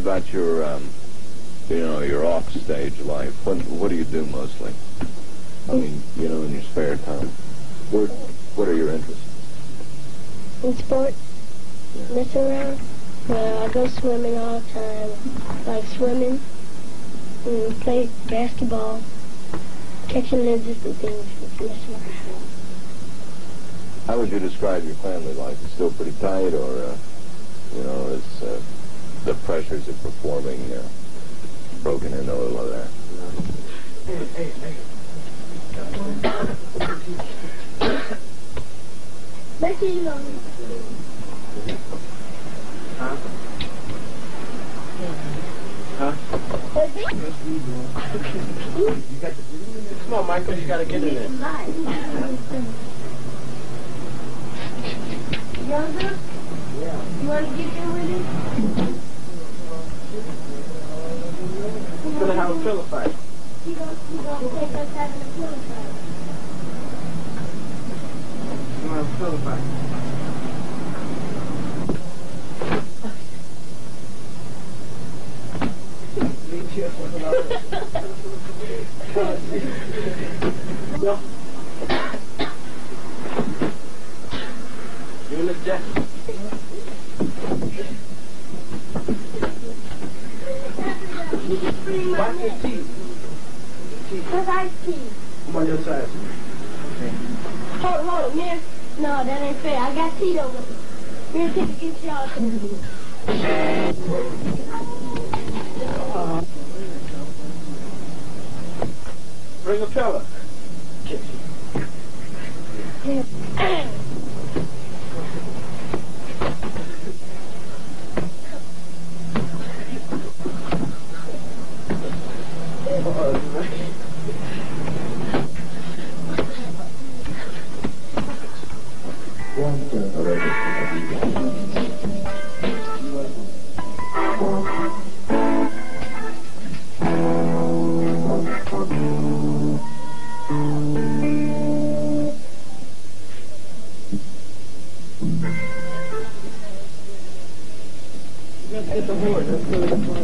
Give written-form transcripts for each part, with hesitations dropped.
about your, your off-stage life. What do you do mostly? I mean, in your spare time. What are your interests? In sport, mess around. I go swimming all the time. Like swimming, and play basketball, catching lizards and things, messing around. How would you describe your family life? It's still pretty tight, or, is the pressures of performing broken in a little of that? Hey. Back to you, Lonnie. Huh? Come on, Michael, you gotta get in there. Younger? Yeah. You want to get in with him? We're gonna have a pillow fight. You gonna take us having a pillow fight? We're gonna have a pillow fight. No. You in the deck. Watch your teeth. What's iced tea? I'm on your side. Okay. Hold on, man. No, that ain't fair. I got teeth over there. We're going to get y'all. Bring a pillow. Let's get the board. Let's go to the board.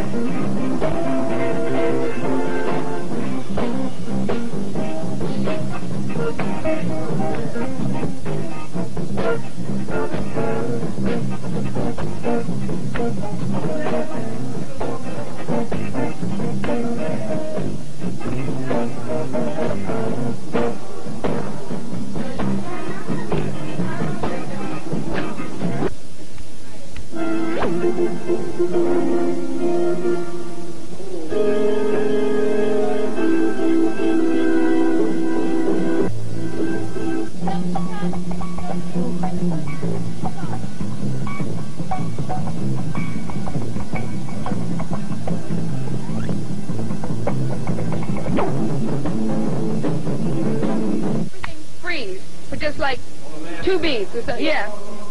For just like 2 beats or so, yeah.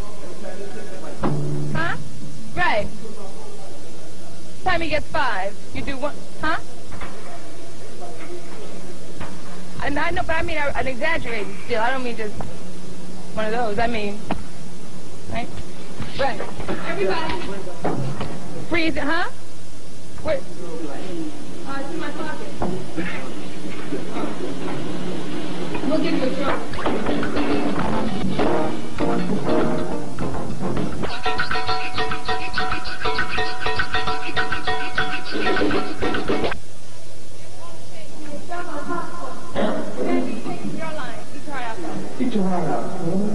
Huh? Right. Time he gets 5, you do 1, huh? I know, but I mean an exaggerated still. I don't mean just one of those. I mean, right? Right. Everybody. Freeze it, huh? Where? It's in my pocket. We'll give you a drum. Keep your heart out.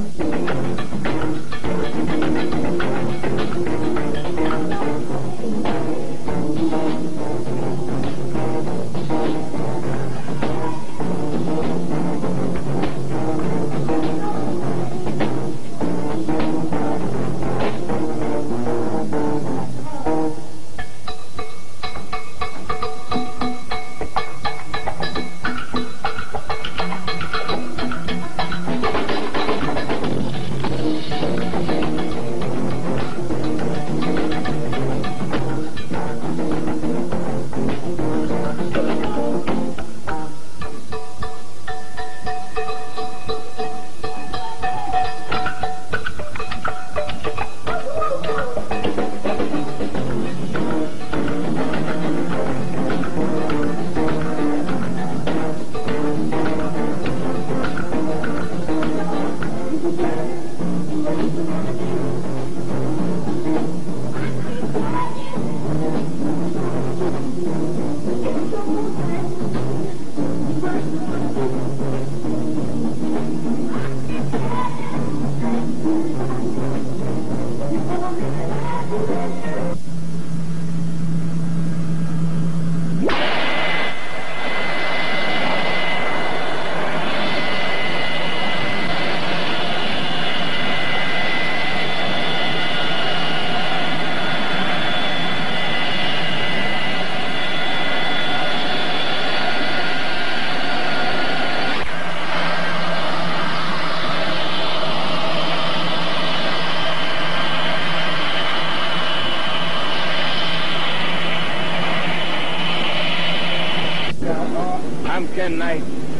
I'm Ken Knight.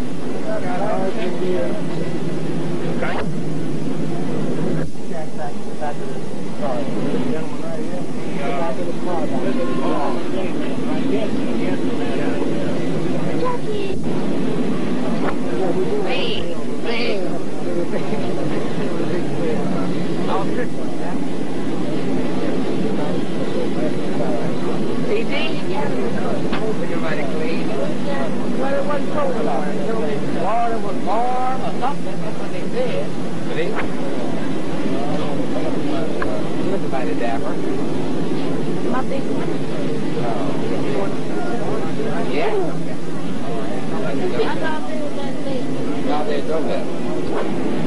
Water was warm or something, that's what they said. See? Everybody dapper. Nothing. Yeah. Out there drove that.